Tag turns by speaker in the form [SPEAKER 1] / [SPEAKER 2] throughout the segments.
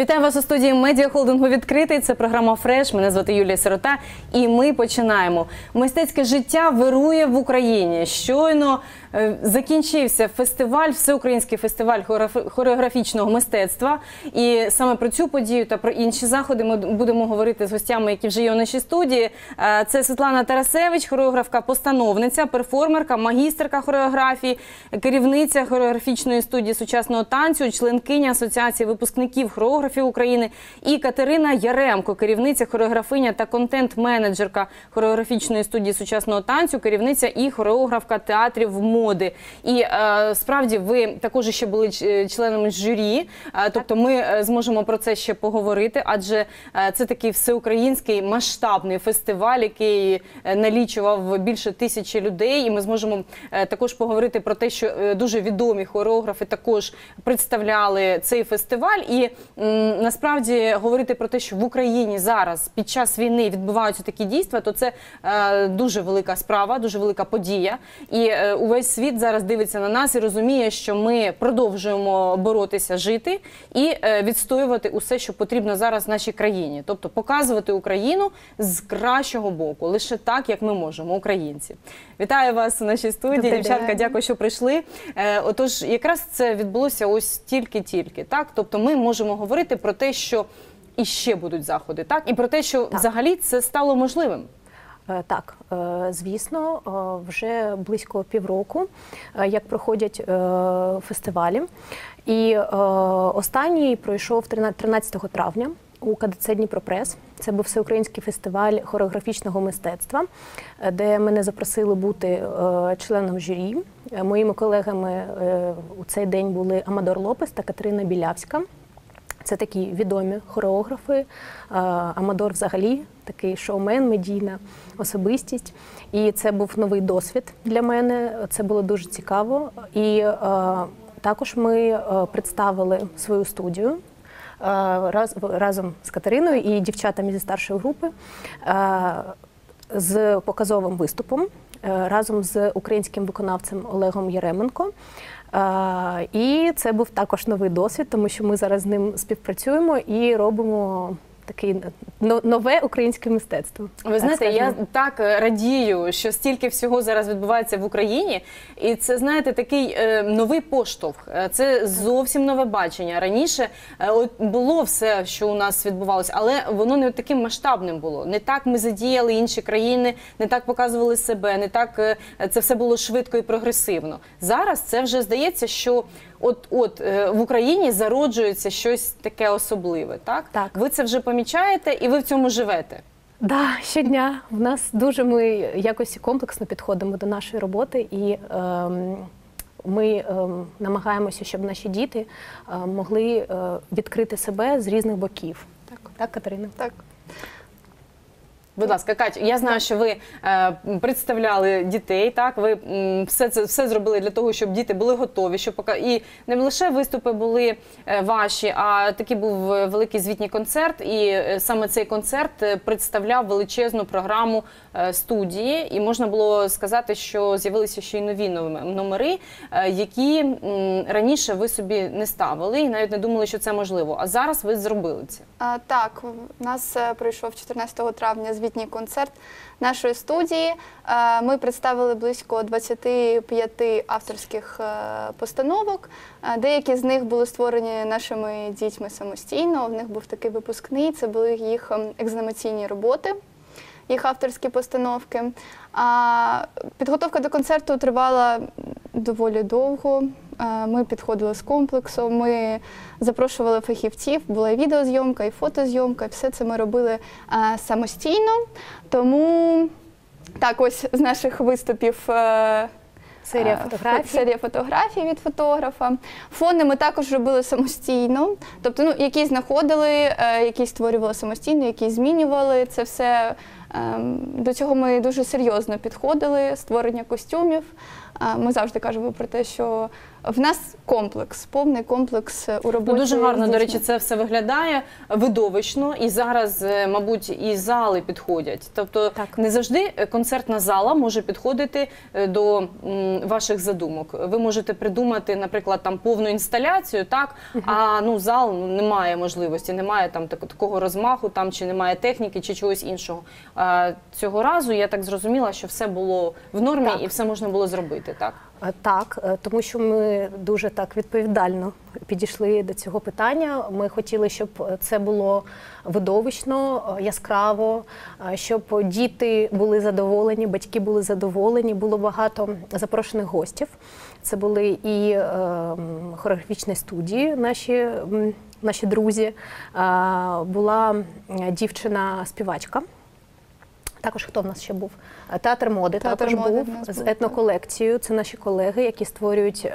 [SPEAKER 1] Вітаю вас у студії медіахолдингу «Відкритий». Це програма «Фреш». Мене звати Юлія Сирота. І ми починаємо. Мистецьке життя вирує в Україні. Щойно закінчився фестиваль, всеукраїнський фестиваль хореографічного мистецтва. І саме про цю подію та про інші заходи ми будемо говорити з гостями, які вже є у нашій студії. Це Світлана Тарасевич, хореографка-постановниця, перформерка, магістерка хореографії, керівниця хореографічної студії сучасного танцю, членкиня Асоціації випускників хореографів України, і Катерина Яремко, керівниця, хореографиня та контент-менеджерка хореографічної студії сучасного танцю, керівниця і хореографка театрів моди. І справді ви також ще були членами журі, тобто ми зможемо про це ще поговорити, адже це такий всеукраїнський масштабний фестиваль, який налічував більше 1000 людей, і ми зможемо також поговорити про те, що дуже відомі хореографи також представляли цей фестиваль. І насправді говорити про те, що в Україні зараз під час війни відбуваються такі дійства, то це дуже велика справа, дуже велика подія. І увесь світ зараз дивиться на нас і розуміє, що ми продовжуємо боротися, жити і відстоювати усе, що потрібно зараз в нашій країні. Тобто показувати Україну з кращого боку, лише так, як ми можемо, українці. Вітаю вас у нашій студії. Дівчатка, дякую, що прийшли. Отож, якраз це відбулося ось тільки-тільки, так? Тобто ми можемо говорити про те, що іще будуть заходи, так? І про те, що взагалі це стало можливим.
[SPEAKER 2] Так, звісно, вже близько півроку, як проходять фестивалі. І останній пройшов 13 травня у КДЦ «Дніпропрес». Це був всеукраїнський фестиваль хореографічного мистецтва, де мене запросили бути членом журі. Моїми колегами у цей день були Амадор Лопес та Катерина Білявська. Це такі відомі хореографи. Амадор взагалі такий шоумен, медійна особистість. І це був новий досвід для мене, це було дуже цікаво. І також ми представили свою студію разом з Катериною і дівчатами зі старшої групи з показовим виступом разом з українським виконавцем Олегом Яременко. І це був також новий досвід, тому що ми зараз з ним співпрацюємо і робимо таке нове українське мистецтво.
[SPEAKER 1] Ви знаєте, я так радію, що стільки всього зараз відбувається в Україні. І це, знаєте, такий новий поштовх. Це зовсім нове бачення. Раніше було все, що у нас відбувалося, але воно не таким масштабним було. Не так ми задіяли інші країни, не так показували себе, не так це все було швидко і прогресивно. Зараз це вже здається, що от в Україні зароджується щось таке особливе, так?
[SPEAKER 2] Так. Ви
[SPEAKER 1] це вже помічаєте і ви в цьому живете?
[SPEAKER 2] Да, щодня. В нас дуже ми якось комплексно підходимо до нашої роботи і ми намагаємося, щоб наші діти могли відкрити себе з різних боків. Так, Катерина?
[SPEAKER 3] Так.
[SPEAKER 1] Будь ласка, Катя, я знаю, що ви представляли дітей, так? Ви все зробили для того, щоб діти були готові, і не лише виступи були ваші, а такий був великий звітній концерт, і саме цей концерт представляв величезну програму студії, і можна було сказати, що з'явилися ще й нові номери, які раніше ви собі не ставили і навіть не думали, що це можливо, а зараз ви зробили це.
[SPEAKER 3] Так, у нас пройшов 14 травня звітній концерт нашої студії. Ми представили близько 25 авторських постановок. Деякі з них були створені нашими дітьми самостійно. В них був такий випускний, це були їх екзаменаційні роботи, їх авторські постановки. Підготовка до концерту тривала доволі довго. Ми підходили з комплексом, ми запрошували фахівців, була і відеозйомка, і фотозйомка, і все це ми робили самостійно. Тому так, ось з наших виступів серія фотографій від фотографа. Фони ми також робили самостійно, тобто якісь знаходили, якісь створювали самостійно, якісь змінювали. Це все, до цього ми дуже серйозно підходили, створення костюмів. Ми завжди кажемо про те, що в нас комплекс, повний комплекс у роботі.
[SPEAKER 1] Дуже гарно,
[SPEAKER 3] з
[SPEAKER 1] до
[SPEAKER 3] дітьми.
[SPEAKER 1] речі, це все виглядає видовищно, і зараз, мабуть, і зали підходять. Тобто
[SPEAKER 2] Так.
[SPEAKER 1] не завжди концертна зала може підходити до ваших задумок. Ви можете придумати, наприклад, там повну інсталяцію, так, а зал немає можливості, немає там такого розмаху, там чи немає техніки, чи чогось іншого. Цього разу я так зрозуміла, що все було в нормі
[SPEAKER 2] Так.
[SPEAKER 1] і все можна було зробити, так?
[SPEAKER 2] Так, тому що ми дуже так відповідально підійшли до цього питання. Ми хотіли, щоб це було видовищно, яскраво, щоб діти були задоволені, батьки були задоволені. Було багато запрошених гостів. Це були і хореографічні студії, наші друзі. Була дівчина-співачка. Також хто в нас ще був? Театр моди також
[SPEAKER 3] моди
[SPEAKER 2] був
[SPEAKER 3] в нас
[SPEAKER 2] з
[SPEAKER 3] був,
[SPEAKER 2] етноколекцією. Це наші колеги, які створюють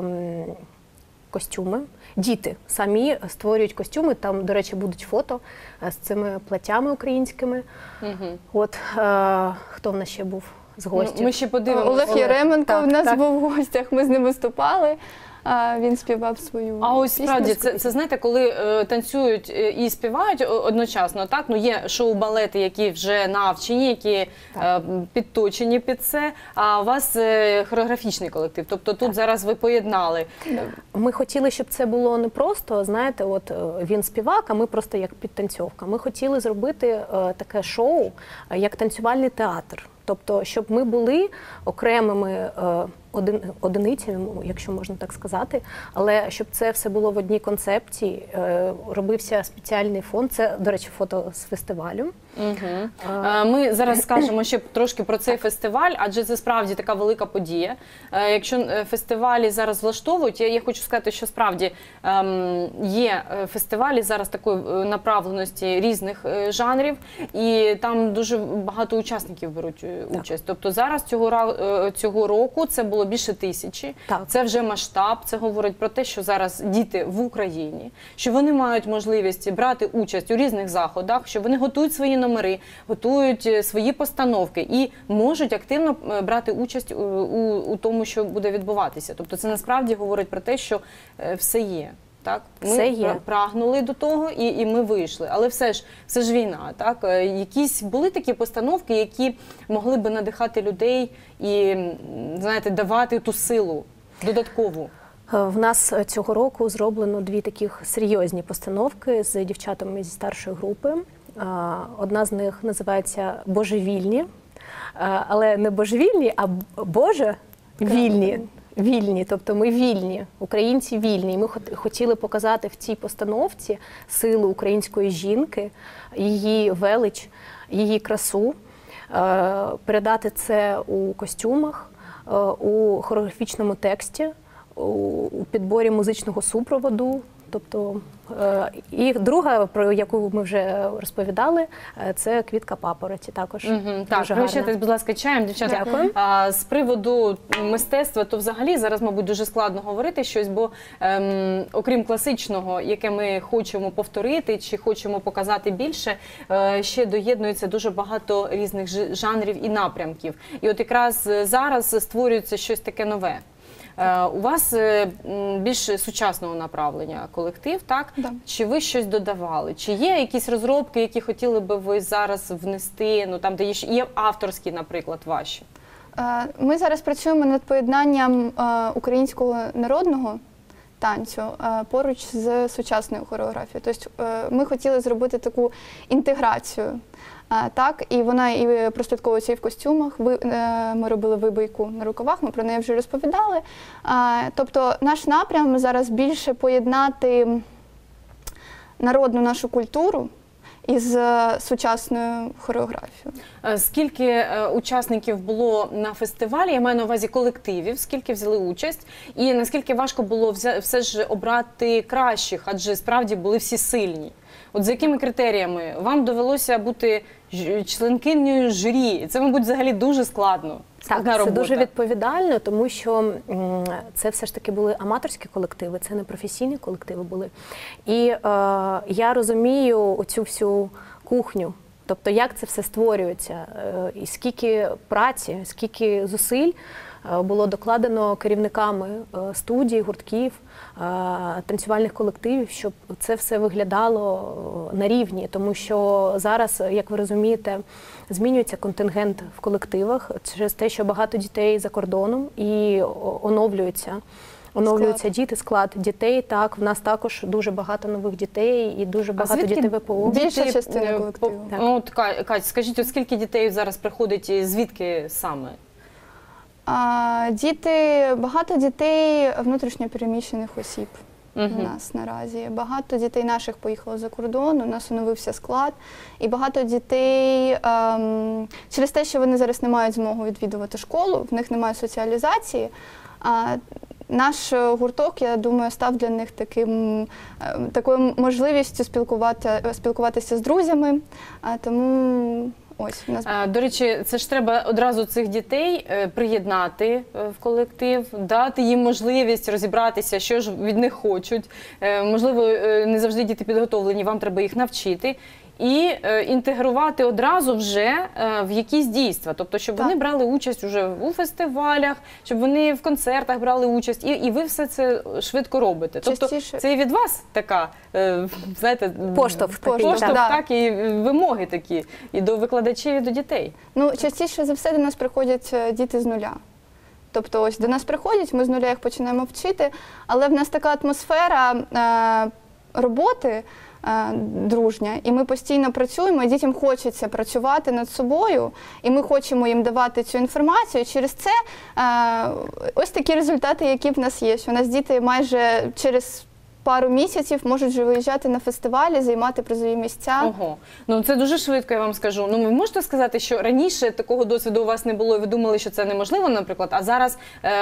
[SPEAKER 2] костюми. Діти самі створюють костюми. Там, до речі, будуть фото з цими платтями українськими. От хто в нас ще був з гостів?
[SPEAKER 1] Ми ще подивимося.
[SPEAKER 3] Олег Єременко
[SPEAKER 2] Так,
[SPEAKER 3] в нас
[SPEAKER 2] так.
[SPEAKER 3] був в гостях, ми з ним виступали. Він співав свою
[SPEAKER 1] А ось
[SPEAKER 3] пісню.
[SPEAKER 1] справді, це знаєте, коли танцюють і співають одночасно, так? Є шоу-балети, які вже навчені, які підточені під це, а у вас хореографічний колектив. Тобто тут зараз ви поєднали.
[SPEAKER 2] Ми хотіли, щоб це було не просто, знаєте, от він співак, а ми просто як підтанцьовка. Ми хотіли зробити таке шоу, як танцювальний театр. Тобто, щоб ми були окремими одиницями, якщо можна так сказати, але щоб це все було в одній концепції, робився спеціальний фон. Це, до речі, фото з фестивалю.
[SPEAKER 1] Ми зараз скажемо ще трошки про цей фестиваль, адже це справді така велика подія. Якщо фестивалі зараз влаштовують, я хочу сказати, що справді є фестивалі зараз такої направленості різних жанрів, і там дуже багато учасників беруть участь. Тобто зараз цього року це було більше 1000.
[SPEAKER 2] Так.
[SPEAKER 1] Це вже масштаб, це говорить про те, що зараз діти в Україні, що вони мають можливість брати участь у різних заходах, що вони готують свої номери, готують свої постановки і можуть активно брати участь у тому, що буде відбуватися. Тобто це насправді говорить про те, що все є. Так?
[SPEAKER 2] Все є.
[SPEAKER 1] Ми прагнули до того і ми вийшли. Але все ж війна. Так? Якісь були такі постановки, які могли би надихати людей і, знаєте, давати ту силу додаткову?
[SPEAKER 2] В нас цього року зроблено 2 таких серйозні постановки з дівчатами зі старшої групи. Одна з них називається «Божевільні», але не божевільні, а Боже-вільні. Вільні, тобто ми вільні, українці вільні. І ми хотіли показати в цій постановці силу української жінки, її велич, її красу, передати це у костюмах, у хореографічному тексті, у підборі музичного супроводу. Тобто, і друга, про яку ми вже розповідали, це квітка папороті також.
[SPEAKER 1] Так, пригощайтесь, будь ласка, чаєм, дівчата.
[SPEAKER 2] Дякую.
[SPEAKER 1] З приводу мистецтва, то взагалі зараз, мабуть, дуже складно говорити щось, бо окрім класичного, яке ми хочемо повторити чи хочемо показати більше, ще доєднується дуже багато різних жанрів і напрямків. І от якраз зараз створюється щось таке нове. У вас більш сучасного направлення колектив, так?
[SPEAKER 3] Да.
[SPEAKER 1] Чи ви щось додавали? Чи є якісь розробки, які хотіли би ви зараз внести, ну там, де є авторські, наприклад, ваші?
[SPEAKER 3] Ми зараз працюємо над поєднанням українського народного танцю поруч з сучасною хореографією. Тобто ми хотіли зробити таку інтеграцію. Так, і вона і прослідковується і в костюмах. Ми робили вибийку на рукавах, ми про неї вже розповідали. Тобто наш напрям зараз більше поєднати народну нашу культуру із сучасною хореографією.
[SPEAKER 1] Скільки учасників було на фестивалі, я маю на увазі колективів, скільки взяли участь, і наскільки важко було все ж обрати кращих, адже справді були всі сильні? От за якими критеріями? Вам довелося бути членкинею журі. Це, мабуть, взагалі дуже складно.
[SPEAKER 2] Так, це дуже відповідально, тому що це все ж таки були аматорські колективи, це не професійні колективи були. І я розумію оцю всю кухню, тобто як це все створюється, і скільки праці, скільки зусиль було докладено керівниками студій, гуртків, танцювальних колективів, щоб це все виглядало на рівні, тому що зараз, як ви розумієте, змінюється контингент в колективах через те, що багато дітей за кордоном і оновлюються діти, склад дітей. Так, в нас також дуже багато нових дітей і дуже багато дітей ВПО.
[SPEAKER 3] Більша частина колективу.
[SPEAKER 1] Ну, Кать, скажіть, от скільки дітей зараз приходить і звідки саме?
[SPEAKER 3] Багато дітей внутрішньопереміщених осіб у нас наразі. Багато дітей наших поїхало за кордон, у нас оновився склад. І багато дітей, через те, що вони зараз не мають змогу відвідувати школу, в них немає соціалізації, наш гурток, я думаю, став для них такою можливістю спілкуватися з друзями. Тому ось у нас.
[SPEAKER 1] До речі, це ж треба одразу цих дітей приєднати в колектив, дати їм можливість розібратися, що ж від них хочуть. Можливо, не завжди діти підготовлені, вам треба їх навчити. І інтегрувати одразу вже в якісь дійства. Тобто, щоб вони брали участь уже у фестивалях, щоб вони в концертах брали участь. І ви все це швидко робите. Тобто, це і від вас така, знаєте,
[SPEAKER 2] поштовх
[SPEAKER 1] так, і вимоги такі, і до викладачів, і до дітей.
[SPEAKER 3] Ну, частіше за все до нас приходять діти з нуля. Тобто, ось до нас приходять, ми з нуля їх починаємо вчити, але в нас така атмосфера роботи, дружня, і ми постійно працюємо, і дітям хочеться працювати над собою, і ми хочемо їм давати цю інформацію. Через це ось такі результати, які в нас є. Що у нас діти майже через пару місяців можуть вже виїжджати на фестивалі, займати призові місця.
[SPEAKER 1] Ого. Ну це дуже швидко, я вам скажу. Ну ви можете сказати, що раніше такого досвіду у вас не було, і ви думали, що це неможливо, наприклад, а зараз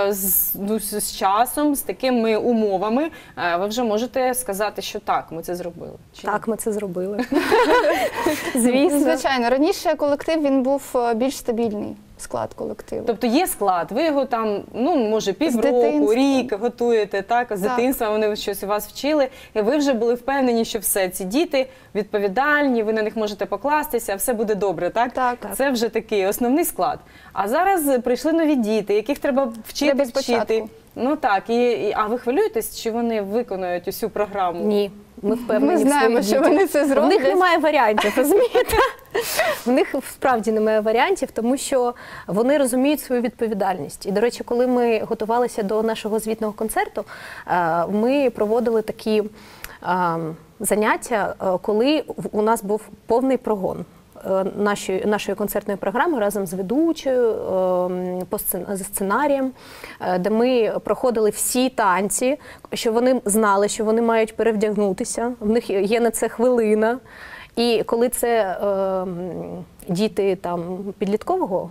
[SPEAKER 1] з часом, з такими умовами, ви вже можете сказати, що так, ми це зробили?
[SPEAKER 2] Так, ми це зробили. Звісно.
[SPEAKER 3] Звичайно. Раніше колектив, він був більш стабільний. Склад колективу.
[SPEAKER 1] Тобто є склад, ви його там, ну, може, півроку, рік готуєте, так? З дитинства вони щось у вас вчили, і ви вже були впевнені, що все, ці діти відповідальні, ви на них можете покластися, все буде добре, так?
[SPEAKER 3] Так.
[SPEAKER 1] Це вже такий основний склад. А зараз прийшли нові діти, яких треба вчити. Ну так, а ви хвилюєтесь, чи вони виконують усю програму?
[SPEAKER 2] Ні. Ми впевнені,
[SPEAKER 3] ми знаємо, що вони це зроблять.
[SPEAKER 2] В них немає варіантів, розумієте? В них справді немає варіантів, тому що вони розуміють свою відповідальність. І, до речі, коли ми готувалися до нашого звітного концерту, ми проводили такі заняття, коли у нас був повний прогон нашої концертної програми разом з ведучою, за сценарієм, де ми проходили всі танці, що вони знали, що вони мають перевдягнутися, в них є на це хвилина. І коли це діти там підліткового,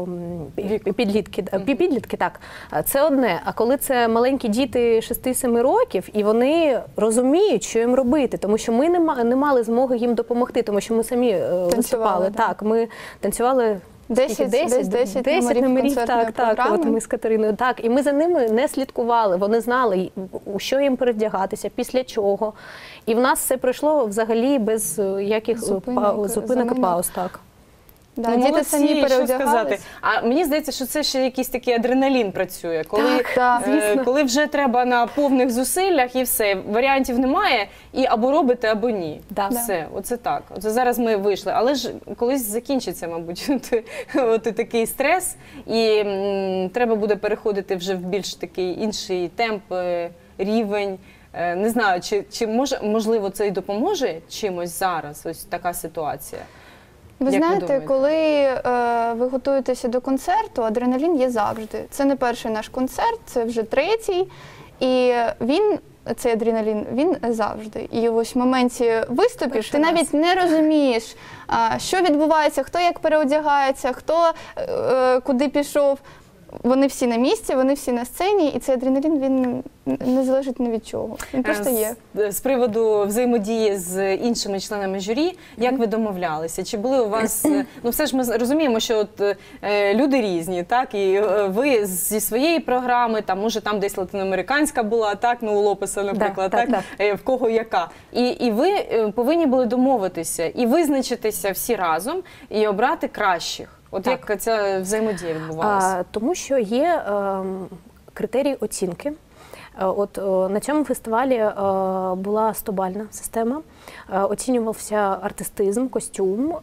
[SPEAKER 2] підлітки, так, це одне. А коли це маленькі діти 6-7 років, і вони розуміють, що їм робити, тому що ми не мали змоги їм допомогти, тому що ми самі виступали. Так, ми танцювали 10 номерів, так, от ми з Катериною. Так, і ми за ними не слідкували, вони знали, у що їм перевдягатися, після чого. І в нас все пройшло взагалі без яких зупинок і пауз. Так.
[SPEAKER 3] Да, діти самі переодягались.
[SPEAKER 1] А мені здається, що це ще якийсь такий адреналін працює, коли вже треба на повних зусиллях і все, варіантів немає, і або робите, або ні. Все, оце так. Оце зараз ми вийшли, але ж колись закінчиться, мабуть, от такий стрес, і треба буде переходити вже в більш такий інший темп, рівень. Не знаю, чи можливо це й допоможе чимось зараз, ось така ситуація?
[SPEAKER 3] Ви знаєте, коли ви готуєтеся до концерту, адреналін є завжди. Це не перший наш концерт, це вже третій. І цей адреналін, він завжди. І ось в моменті виступів ти навіть не розумієш, що відбувається, хто як переодягається, хто куди пішов. Вони всі на місці, вони всі на сцені, і цей адреналін, він не залежить ні від чого. Він просто є.
[SPEAKER 1] З приводу взаємодії з іншими членами журі, як ви домовлялися? Чи були у вас, ну все ж ми розуміємо, що от люди різні, так? І ви зі своєї програми, там, може там десь латиноамериканська була, так, ну у Лопеса, наприклад, так? В кого яка. І ви повинні були домовитися і визначитися всі разом, і обрати кращих. От
[SPEAKER 2] Так.
[SPEAKER 1] як ця взаємодія відбувалася?
[SPEAKER 2] Тому що є критерії оцінки. На цьому фестивалі була 100-бальна система. Оцінювався артистизм, костюм,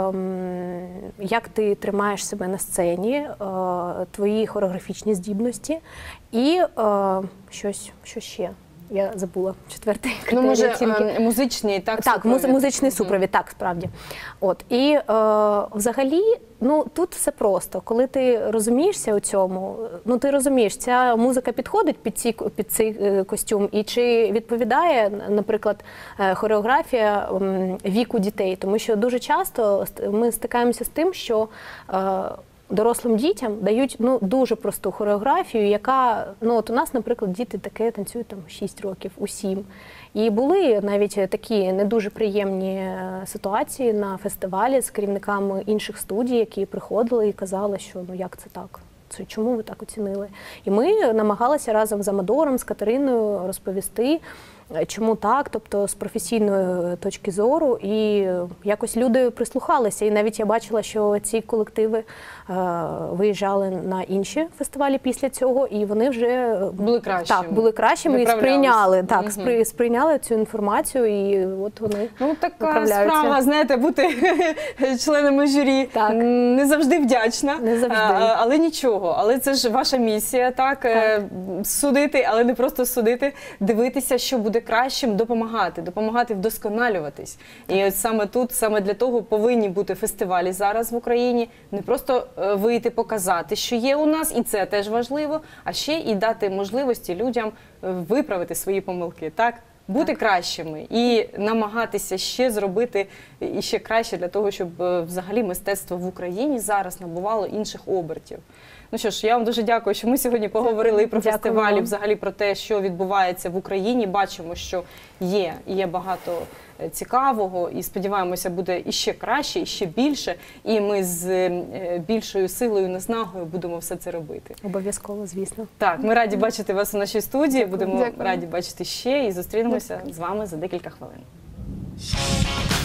[SPEAKER 2] як ти тримаєш себе на сцені, твої хореографічні здібності і що ще? Я забула четвертий критерій оцінки.
[SPEAKER 1] Музичний, так?
[SPEAKER 2] Так, музичний супровід, так, справді. І взагалі, тут все просто. Коли ти розумієшся у цьому, ти розумієш, ця музика підходить під цей костюм, і чи відповідає, наприклад, хореографія віку дітей. Тому що дуже часто ми стикаємося з тим, що дорослим дітям дають дуже просту хореографію, яка, у нас, наприклад, діти таке танцюють 6 років, у 7. І були навіть такі не дуже приємні ситуації на фестивалі з керівниками інших студій, які приходили і казали, що як це так? Чому ви так оцінили? І ми намагалися разом з Амадором, з Катериною розповісти, чому так, тобто з професійної точки зору, і якось люди прислухалися. І навіть я бачила, що ці колективи виїжджали на інші фестивалі після цього, і вони вже
[SPEAKER 1] були кращими.
[SPEAKER 2] Так, були кращими і сприйняли цю інформацію, і от вони
[SPEAKER 1] така справа, знаєте, бути членами журі. Так. Не завжди вдячна, але нічого. Але це ж ваша місія, так? Судити, але не просто судити, дивитися, що буде кращим, допомагати вдосконалюватись. І от саме тут, саме для того повинні бути фестивалі зараз в Україні. Не просто вийти, показати, що є у нас, і це теж важливо, а ще і дати можливості людям виправити свої помилки, так? Бути кращими і намагатися ще зробити і ще краще для того, щоб взагалі мистецтво в Україні зараз набувало інших обертів. Ну що ж, я вам дуже дякую, що ми сьогодні поговорили і про фестивалі, і взагалі про те, що відбувається в Україні. Бачимо, що є багато цікавого, і сподіваємося, буде іще краще, іще більше, і ми з більшою силою, наснагою будемо все це робити.
[SPEAKER 2] Обов'язково, звісно.
[SPEAKER 1] Так, ми раді бачити вас у нашій студії, будемо раді бачити ще, і зустрінемося з вами за декілька хвилин.